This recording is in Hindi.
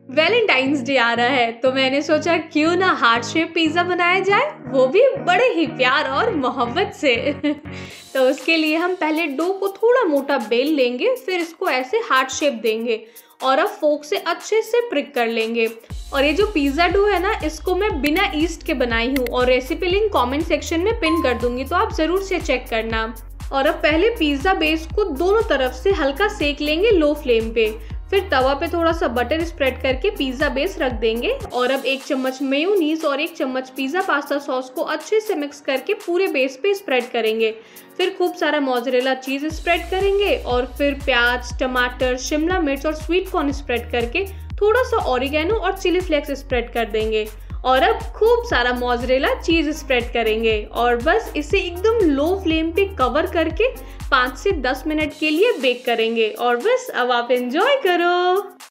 वैलेंटाइंस डे आ रहा है तो मैंने सोचा क्यों ना हार्ट शेप पिज़्ज़ा बनाया जाए, वो भी बड़े ही प्यार और मोहब्बत से। तो उसके लिए हम पहले डो को थोड़ा मोटा बेल लेंगे, फिर इसको ऐसे हार्ट शेप देंगे और अब फोक से अच्छे से प्रिक कर लेंगे। और ये जो पिज़्ज़ा डो है ना, इसको मैं बिना ईस्ट के बनाई हूँ और रेसिपी लिंक कमेंट सेक्शन में पिन कर दूंगी, तो आप ज़रूर से चेक करना। और अब पहले पिज़्ज़ा बेस को दोनों तरफ से हल्का सेक लेंगे लो फ्लेम पे, फिर तवा पे थोड़ा सा बटर स्प्रेड करके पिज़्ज़ा बेस रख देंगे और अब 1 चम्मच मेयोनीज और 1 चम्मच पिज़्ज़ा पास्ता सॉस को अच्छे से मिक्स करके पूरे बेस पे स्प्रेड करेंगे। फिर खूब सारा मोज़रेला चीज़ स्प्रेड करेंगे और फिर प्याज, टमाटर, शिमला मिर्च और स्वीट कॉर्न स्प्रेड करके थोड़ा सा ऑरिगेनो और चिली फ्लेक्स स्प्रेड कर देंगे और अब खूब सारा मोज़रेला चीज़ स्प्रेड करेंगे और बस इसे एकदम लो फ्लेम पे कवर करके 5 से 10 मिनट के लिए बेक करेंगे और बस अब आप एंजॉय करो।